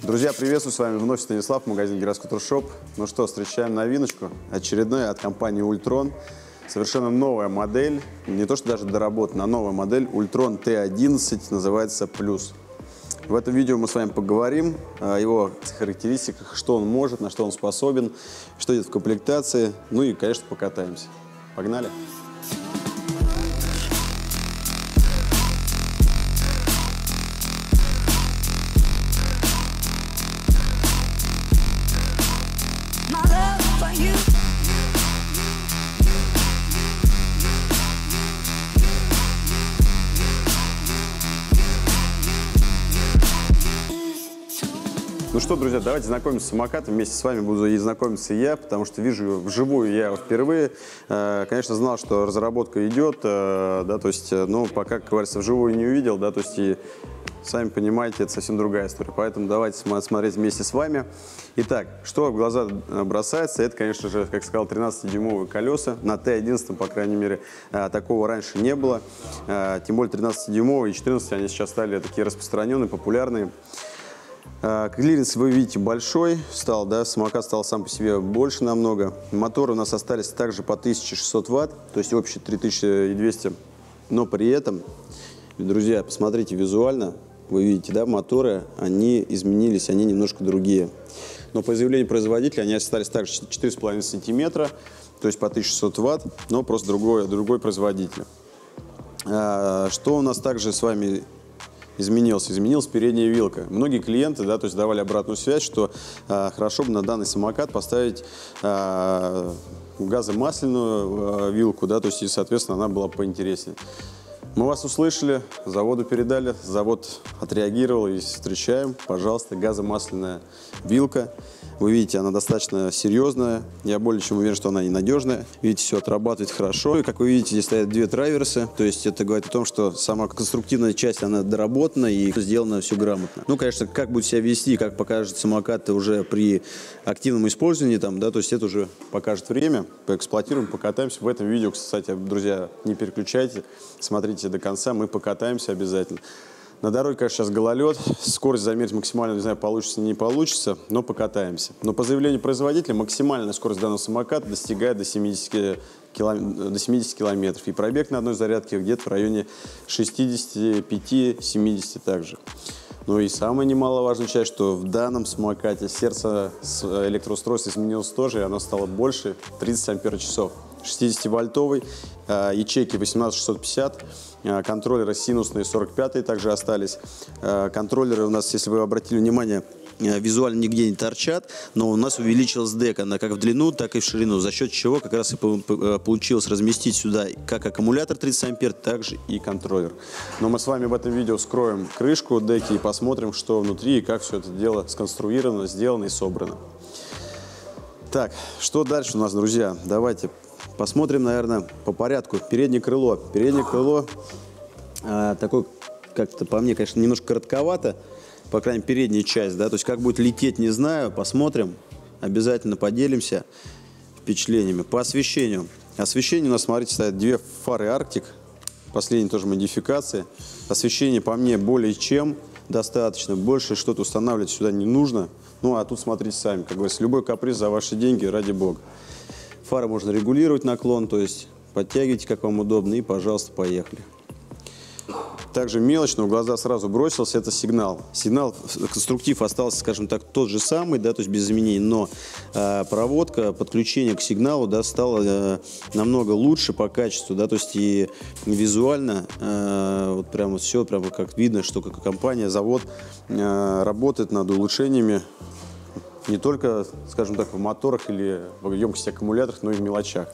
Друзья, приветствую, с вами вновь Станислав, магазин Гироскутер Шоп. Ну что, встречаем новиночку, очередная от компании Ультрон. Совершенно новая модель, не то что даже доработана, а новая модель Ультрон T11, называется Плюс. В этом видео мы с вами поговорим о его характеристиках, что он может, на что он способен, что идет в комплектации, ну и, конечно, покатаемся. Погнали! Ну что, друзья, давайте знакомиться с самокатом. Вместе с вами буду и знакомиться я, потому что вижу его вживую я его впервые. Конечно, знал, что разработка идет, да, то есть, ну, пока, как говорится, вживую не увидел, да, то есть, и сами понимаете, это совсем другая история. Поэтому давайте смотреть вместе с вами. Итак, что в глаза бросается, это, конечно же, как сказал, 13-дюймовые колеса. На T11, по крайней мере, такого раньше не было. Тем более 13-дюймовые и 14, они сейчас стали такие распространенные, популярные. Клиренс, вы видите, большой стал, да, самокат стал сам по себе больше намного. Моторы у нас остались также по 1600 ватт, то есть общий 3200, но при этом, друзья, посмотрите визуально, вы видите, да, моторы, они изменились, они немножко другие. Но по заявлению производителя они остались также 4,5 сантиметра, то есть по 1600 ватт, но просто другой производитель. Что у нас также с вами изменилась передняя вилка. Многие клиенты, да, то есть давали обратную связь, что хорошо бы на данный самокат поставить газомасляную вилку, да, то есть и, соответственно, она была поинтереснее. Мы вас услышали, заводу передали, завод отреагировал и встречаем, пожалуйста, газомасляная вилка. Вы видите, она достаточно серьезная, я более чем уверен, что она ненадежная. Видите, все отрабатывает хорошо. И, как вы видите, здесь стоят две траверсы, то есть это говорит о том, что сама конструктивная часть, она доработана и сделано все грамотно. Ну, конечно, как будет себя вести, как покажет самокат уже при активном использовании, там, да, то есть это уже покажет время. Поэксплуатируем, покатаемся. В этом видео, кстати, друзья, не переключайте, смотрите до конца, мы покатаемся обязательно. На дороге, конечно, сейчас гололед, скорость замерить максимально, не знаю, получится, не получится, но покатаемся. Но по заявлению производителя максимальная скорость данного самоката достигает до 70 километров. И пробег на одной зарядке где-то в районе 65-70 также. Ну и самая немаловажная часть, что в данном самокате сердце электроустройства изменилось тоже, и оно стало больше 30 ампер-часов. 60-вольтовый, ячейки 18650, контроллеры синусные 45-е также остались. Контроллеры у нас, если вы обратили внимание, визуально нигде не торчат, но у нас увеличилась дека, она как в длину, так и в ширину, за счет чего как раз и получилось разместить сюда как аккумулятор 30 ампер, так же и контроллер. Но мы с вами в этом видео вскроем крышку деки и посмотрим, что внутри и как все это дело сконструировано, сделано и собрано. Так, что дальше у нас, друзья? Давайте посмотрим, наверное, по порядку. Переднее крыло. Переднее крыло такое, как-то по мне, конечно, немножко коротковато, по крайней мере, передняя часть, да, то есть как будет лететь, не знаю, посмотрим, обязательно поделимся впечатлениями. По освещению. Освещение у нас, смотрите, стоят две фары Arctic, последние тоже модификации. Освещение по мне более чем достаточно, больше что-то устанавливать сюда не нужно. Ну, а тут смотрите сами, как говорится, любой каприз за ваши деньги, ради бога. Фары можно регулировать наклон, то есть подтягивайте, как вам удобно, и, пожалуйста, поехали. Также мелочь, но в глаза сразу бросился, это сигнал. Сигнал, конструктив остался, скажем так, тот же самый, да, то есть без изменений, но проводка, подключение к сигналу, да, стало намного лучше по качеству, да, то есть и визуально вот прямо все, прямо как видно, что как компания, завод работает над улучшениями не только, скажем так, в моторах или в емкости аккумуляторах, но и в мелочах.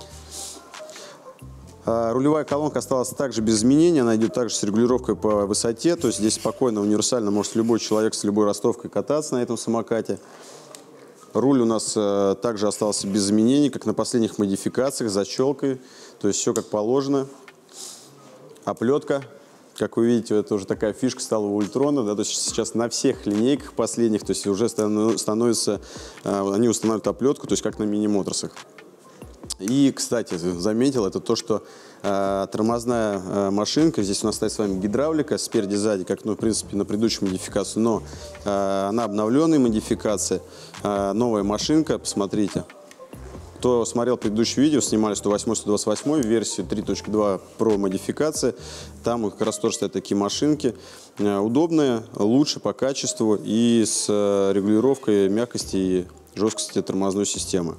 Рулевая колонка осталась также без изменений, она идет также с регулировкой по высоте, то есть здесь спокойно, универсально может любой человек с любой ростовкой кататься на этом самокате. Руль у нас также остался без изменений, как на последних модификациях, с защелкой, то есть все как положено. Оплетка, как вы видите, это уже такая фишка стала у Ультрона, да, то есть сейчас на всех линейках последних, то есть уже становится, они устанавливают оплетку, то есть как на мини-моторсах. И, кстати, заметил, это то, что тормозная машинка, здесь у нас стоит с вами гидравлика спереди, сзади, как, ну, в принципе, на предыдущей модификации, но она обновленная модификация, новая машинка, посмотрите. Кто смотрел предыдущее видео, снимали 108-128 версию 3.2 Pro модификация, там как раз тоже стоят такие машинки, удобные, лучше по качеству и с регулировкой мягкости и жесткости тормозной системы.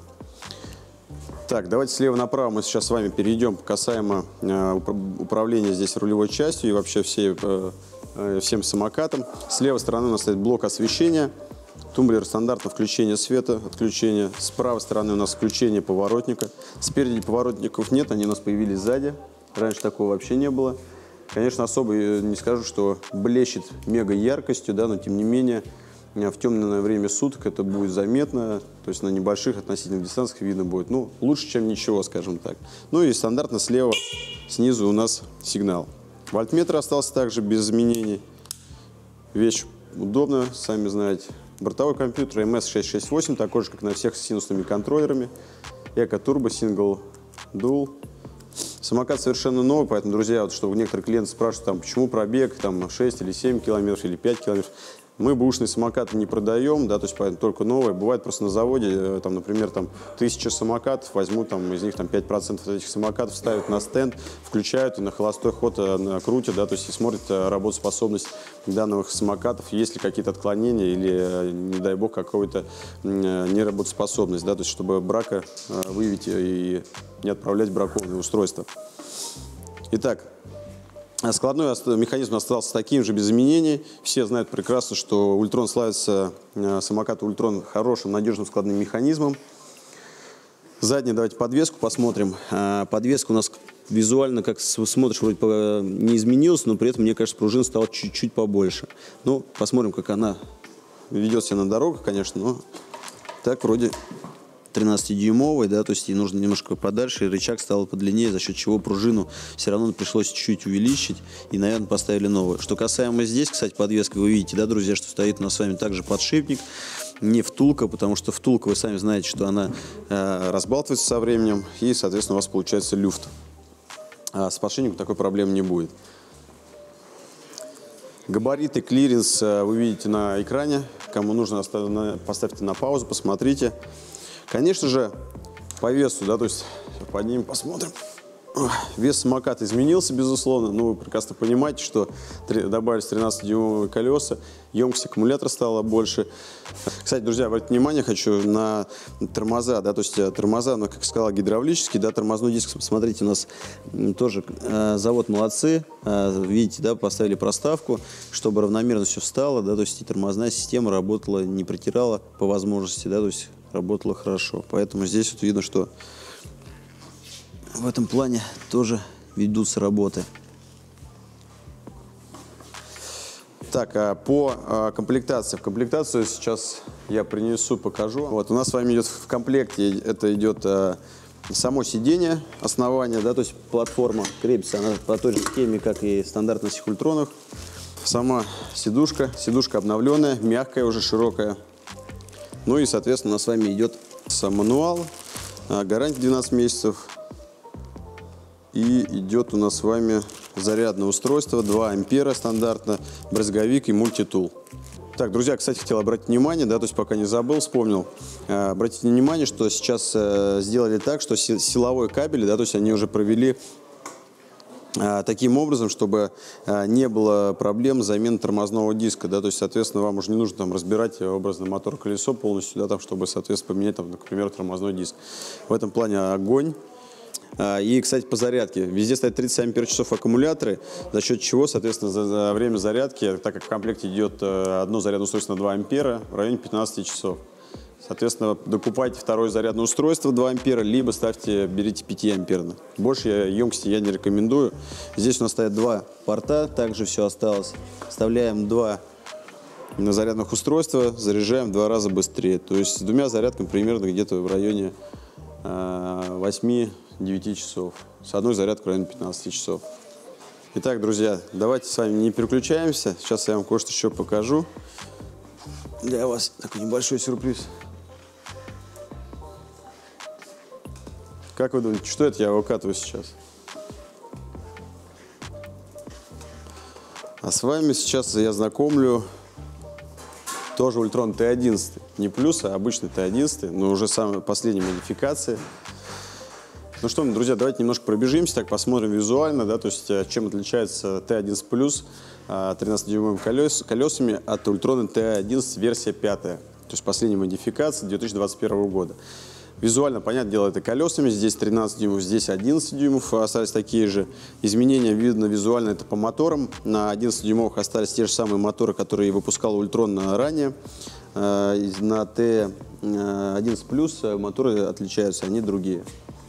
Так, давайте слева направо мы сейчас с вами перейдем касаемо управления здесь рулевой частью и вообще всем самокатом. С левой стороны у нас стоит блок освещения, тумблер стандартно включение света, отключение. С правой стороны у нас включение поворотника. Спереди поворотников нет, они у нас появились сзади. Раньше такого вообще не было. Конечно, особо не скажу, что блещет мега яркостью, да, но тем не менее в темное время суток это будет заметно, то есть на небольших относительных дистанциях видно будет. Ну, лучше, чем ничего, скажем так. Ну и стандартно слева, снизу у нас сигнал. Вольтметр остался также без изменений. Вещь удобная, сами знаете. Бортовой компьютер MS668, такой же, как на всех с синусными контроллерами. Эко Turbo Single Dual. Самокат совершенно новый, поэтому, друзья, вот, что некоторые клиенты спрашивают, там, почему пробег там, 6 или 7 километров или 5 километров. Мы бэушные самокаты не продаем, да, то есть поэтому только новые. Бывает просто на заводе, там, например, там, 1000 самокатов, возьмут там, из них там, 5% этих самокатов ставят на стенд, включают и на холостой ход крутят, да, то есть и смотрят работоспособность данных самокатов, есть ли какие-то отклонения или, не дай бог, какая-то неработоспособность, да, то есть чтобы брака выявить и не отправлять бракованные устройства. Итак, складной механизм остался таким же, без изменений. Все знают прекрасно, что Ультрон славится, самокат Ультрон, хорошим, надежным складным механизмом. Заднюю давайте подвеску посмотрим. Подвеска у нас визуально, как смотришь, вроде не изменилась, но при этом, мне кажется, пружина стала чуть-чуть побольше. Ну, посмотрим, как она ведет себя на дорогах, конечно, но так вроде 13-дюймовый, да, то есть ей нужно немножко подальше, и рычаг стал подлиннее, за счет чего пружину все равно пришлось чуть-чуть увеличить, и, наверное, поставили новую. Что касаемо здесь, кстати, подвески, вы видите, да, друзья, что стоит у нас с вами также подшипник, не втулка, потому что втулка, вы сами знаете, что она разбалтывается со временем, и, соответственно, у вас получается люфт. А с подшипником такой проблемы не будет. Габариты, клиренс вы видите на экране. Кому нужно, поставьте на паузу, посмотрите. Конечно же, по весу, да, то есть поднимем, посмотрим. Вес самоката изменился, безусловно, но вы прекрасно понимаете, что добавились 13-дюймовые колеса, емкость аккумулятора стала больше. Кстати, друзья, обратите внимание хочу на тормоза, да, то есть тормоза, ну, как я сказал, гидравлические, да, тормозной диск, посмотрите, у нас тоже завод молодцы, видите, да, поставили проставку, чтобы равномерно все встало, да, то есть и тормозная система работала, не протирала по возможности, да, то есть работала хорошо, поэтому здесь вот видно, что в этом плане тоже ведутся работы. Так, по комплектации. В комплектацию сейчас я принесу, покажу. Вот у нас с вами идет в комплекте, это идет само сиденье, основание, да, то есть платформа крепится она по той же схеме, как и стандартно на Ультронах. Сама сидушка обновленная, мягкая, уже широкая. Ну и, соответственно, у нас с вами идет сам мануал, гарантия 12 месяцев. И идет у нас с вами зарядное устройство, 2 ампера стандартно, брызговик и мультитул. Так, друзья, кстати, хотел обратить внимание, да, то есть пока не забыл, вспомнил. Обратите внимание, что сейчас сделали так, что силовой кабель, да, то есть они уже провели таким образом, чтобы не было проблем с заменой тормозного диска, да, то есть, соответственно, вам уже не нужно там разбирать образно мотор-колесо полностью, да, там, чтобы, соответственно, поменять, там, например, тормозной диск. В этом плане огонь. И, кстати, по зарядке. Везде стоят 30 ампер-часов аккумуляторы, за счет чего, соответственно, за время зарядки, так как в комплекте идет одно зарядное устройство на 2 ампера, в районе 15 часов. Соответственно, докупайте второе зарядное устройство 2 ампера, либо берите 5 амперное. Больше емкости я не рекомендую. Здесь у нас стоят 2 порта, также все осталось. Вставляем 2 зарядных устройства, заряжаем в 2 раза быстрее. То есть с 2 зарядками примерно где-то в районе 8-9 часов. С одной зарядкой в районе 15 часов. Итак, друзья, давайте с вами не переключаемся. Сейчас я вам кое-что еще покажу. Для вас такой небольшой сюрприз. Как вы думаете, что это я выкатываю сейчас? А с вами сейчас я знакомлю тоже Ультрон Т11. Не плюс, а обычный Т11, но уже самая последняя модификация. Ну что, друзья, давайте немножко пробежимся, так посмотрим визуально, да, то есть чем отличается Т11 плюс 13-дюймовыми колесами от Ультрона Т11 версия 5. То есть последняя модификация 2021 года. Визуально, понятное дело, это колесами. Здесь 13 дюймов, здесь 11 дюймов остались такие же. Изменения видно визуально, это по моторам. На 11 дюймовых остались те же самые моторы, которые выпускал Ультрон ранее. На Т11 плюс моторы отличаются, они другие.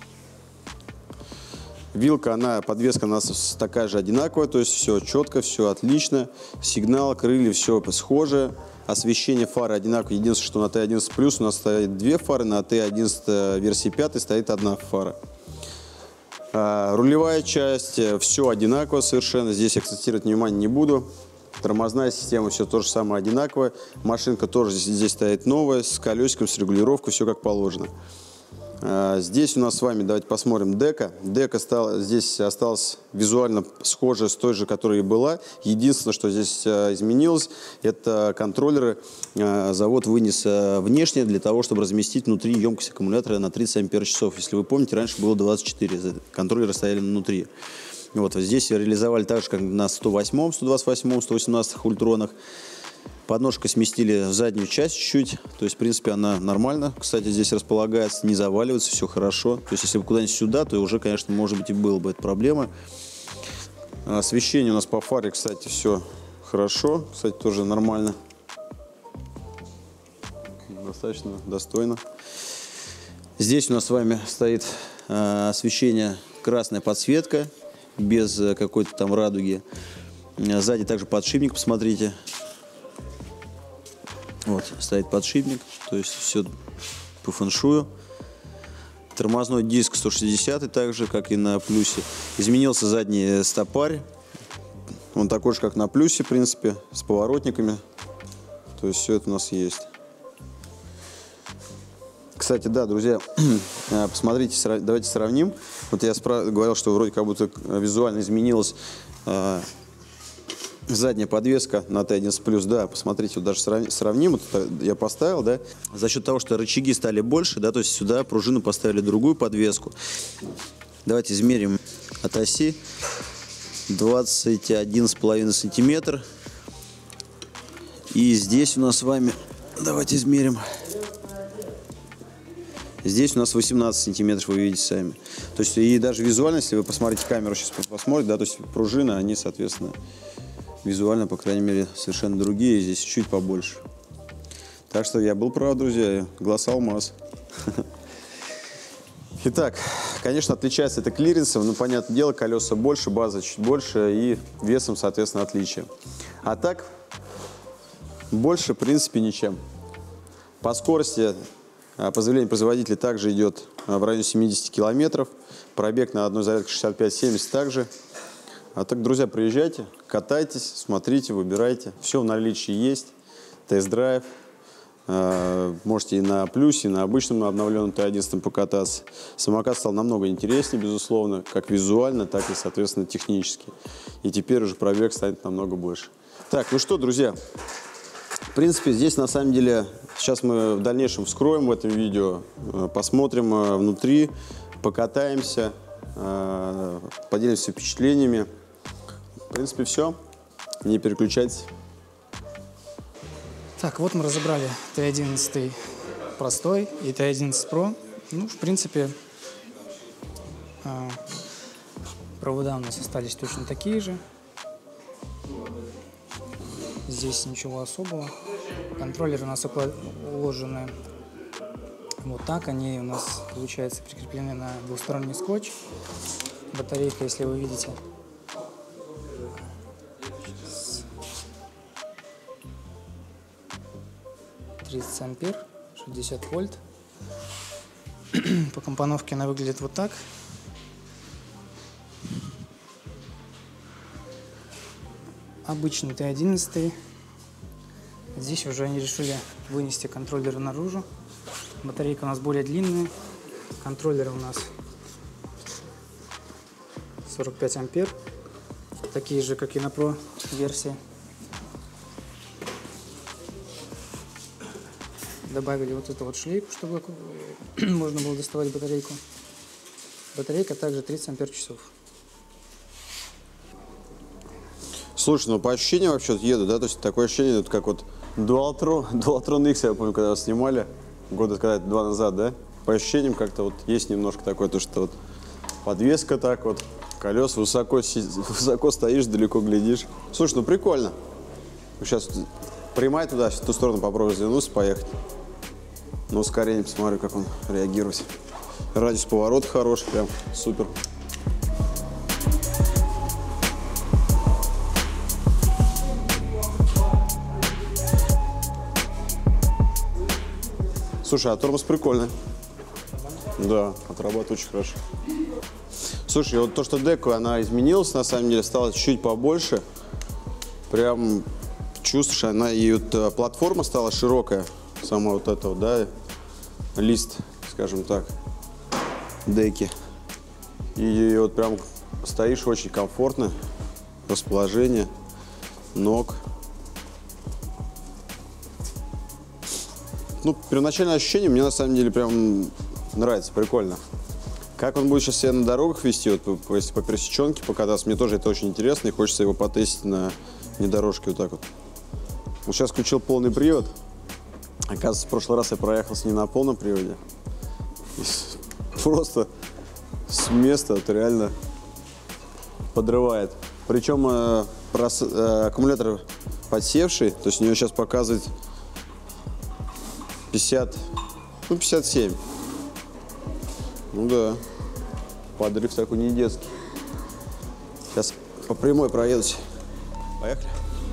Вилка, подвеска у нас такая же одинаковая, то есть все четко, все отлично. Сигнал, крылья, все схоже. Освещение фары одинаковое. Единственное, что на Т11 плюс у нас стоит 2 фары, на Т11 версии 5 стоит 1 фара. Рулевая часть, все одинаково совершенно. Здесь акцентировать внимание не буду. Тормозная система, все то же самое одинаковое. Машинка тоже здесь стоит новая, с колесиком, с регулировкой, все как положено. Здесь у нас с вами, давайте посмотрим, дека. Дека здесь осталась визуально схожая с той же, которая и была. Единственное, что здесь изменилось, это контроллеры завод вынес внешне для того, чтобы разместить внутри емкость аккумулятора на 30 ампер-часов. Если вы помните, раньше было 24, контроллеры стояли внутри. Вот здесь реализовали так же, как на 108-м, 128-м, 118-х ультронах. Подножку сместили в заднюю часть чуть-чуть, то есть, в принципе, она нормально, кстати, здесь располагается, не заваливается, все хорошо. То есть, если бы куда-нибудь сюда, то уже, конечно, может быть, и была бы эта проблема. Освещение у нас по фаре, кстати, все хорошо, кстати, тоже нормально. Достаточно достойно. Здесь у нас с вами стоит освещение, красная подсветка, без какой-то там радуги. Сзади также подшипник, посмотрите. Вот, стоит подшипник, то есть все по фэншую. Тормозной диск 160, так же, как и на плюсе. Изменился задний стопарь. Он такой же, как на плюсе, в принципе, с поворотниками. То есть все это у нас есть. Кстати, да, друзья, посмотрите, давайте сравним. Вот я говорил, что вроде как будто визуально изменилась задняя подвеска на Т11 плюс, да, посмотрите, вот даже сравним, вот я поставил, да, за счет того, что рычаги стали больше, да, то есть сюда пружину поставили другую подвеску. Давайте измерим от оси 21,5 сантиметр. И здесь у нас с вами, давайте измерим, здесь у нас 18 сантиметров, вы видите сами. То есть и даже визуально, если вы посмотрите камеру, сейчас посмотрите, да, то есть пружины, они, соответственно, визуально, по крайней мере, совершенно другие, здесь чуть побольше. Так что я был прав, друзья, глаз алмаз. Итак, конечно, отличается это клиренсом, но, понятное дело, колеса больше, база чуть больше и весом, соответственно, отличие. А так, больше, в принципе, ничем. По скорости, по заявлению производителя, также идет в районе 70 километров. Пробег на одной зарядке 65-70 также. А так, друзья, приезжайте, катайтесь, смотрите, выбирайте. Все в наличии есть. Тест-драйв. Можете и на плюсе, и на обычном, на обновленном Т11 покататься. Самокат стал намного интереснее, безусловно, как визуально, так и, соответственно, технически. И теперь уже пробег станет намного больше. Так, ну что, друзья, в принципе, здесь на самом деле, сейчас мы в дальнейшем вскроем в этом видео, посмотрим внутри, покатаемся, поделимся впечатлениями. В принципе, все. Не переключайтесь. Так, вот мы разобрали Т11 простой и Т11 Pro. Ну, в принципе, провода у нас остались точно такие же. Здесь ничего особого. Контроллеры у нас уложены вот так. Они у нас, получается, прикреплены на двухсторонний скотч. Батарейка, если вы видите, 30 ампер, 60 вольт. По компоновке она выглядит вот так. Обычный Т11. Здесь уже они решили вынести контроллеры наружу. Батарейка у нас более длинная. Контроллеры у нас 45 ампер. Такие же, как и на Pro версии. Добавили вот эту вот шлейку, чтобы можно было доставать батарейку. Батарейка также 30 ампер-часов. Слушай, ну по ощущениям вообще еду, да? То есть такое ощущение, как вот Dualtron X, я помню, когда снимали, года когда-то 2 назад, да? По ощущениям как-то вот есть немножко такое, то что вот подвеска так вот, колес высоко стоишь, далеко глядишь. Слушай, ну прикольно. Сейчас прямая туда, в ту сторону попробую развернуться, поехать. На ускорение посмотрю, как он реагирует. Радиус поворота хороший, прям супер. Слушай, а тормоз прикольный. Да, отрабатывает очень хорошо. Слушай, вот то, что дека, она изменилась, на самом деле, стала чуть-чуть побольше. Прям чувствуешь, она и вот платформа стала широкая. Сама вот эта вот, да, лист, скажем так, деки. И вот прям стоишь очень комфортно. Расположение ног. Ну, первоначальное ощущение мне на самом деле прям нравится, прикольно. Как он будет сейчас себя на дорогах вести, вот, если по пересеченке покататься, мне тоже это очень интересно, и хочется его потестить на внедорожке вот так вот. Вот сейчас включил полный привод. Оказывается, в прошлый раз я проехался не на полном приводе. И просто с места это реально подрывает. Причем аккумулятор подсевший, то есть у него сейчас показывает 50, ну 57. Ну да, подрыв такой не детский. Сейчас по прямой проедусь. Поехали.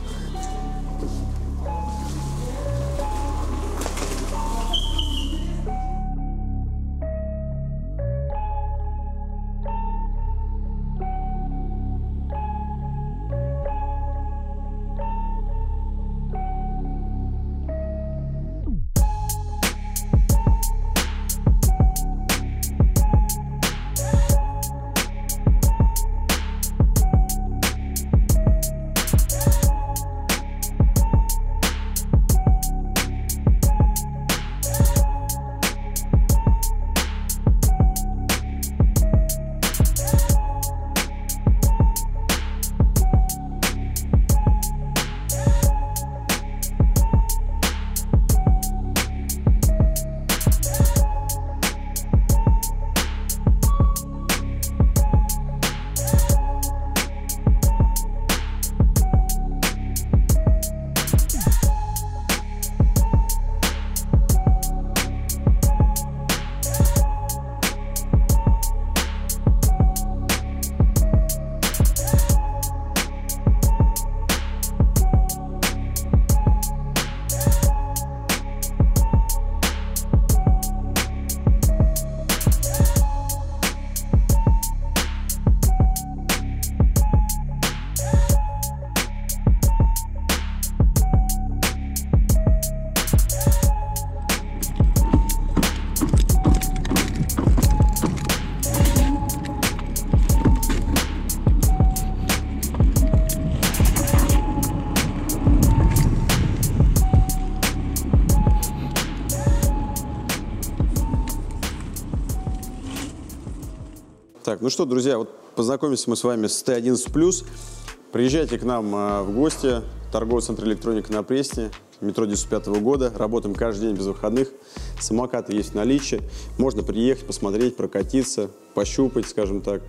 Так, ну что, друзья, вот познакомимся мы с вами с Т11+. Приезжайте к нам в гости. Торговый центр электроника на Пресне, метро 95-го года. Работаем каждый день без выходных. Самокаты есть в наличии. Можно приехать, посмотреть, прокатиться, пощупать, скажем так.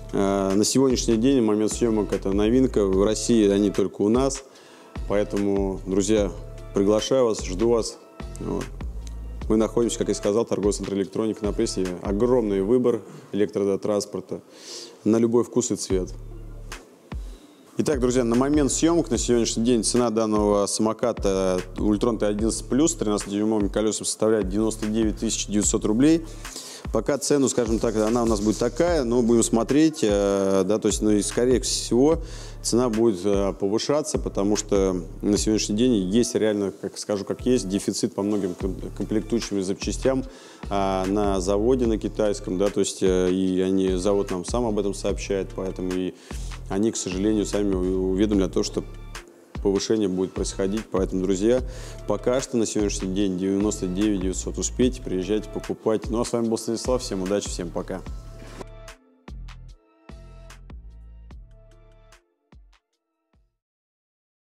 На сегодняшний день, в момент съемок, это новинка. В России они только у нас. Поэтому, друзья, приглашаю вас, жду вас. Вот. Мы находимся, как я сказал, торговый центр электроника на Пресне. Огромный выбор электротранспорта на любой вкус и цвет. Итак, друзья, на момент съемок на сегодняшний день цена данного самоката Ультрон Т11+, с 13-дюймовыми колесами составляет 99 900 рублей. Пока цену, скажем так, она у нас будет такая, но будем смотреть, да, то есть, ну и скорее всего цена будет повышаться, потому что на сегодняшний день есть реально, как скажу, как есть, дефицит по многим комплектующим и запчастям на заводе на китайском, да, то есть и завод нам сам об этом сообщает, поэтому и они, к сожалению, сами уведомлены о том, что повышение будет происходить. Поэтому, друзья, пока что на сегодняшний день 99 900. Успейте, приезжайте, покупайте. Ну а с вами был Станислав. Всем удачи, всем пока.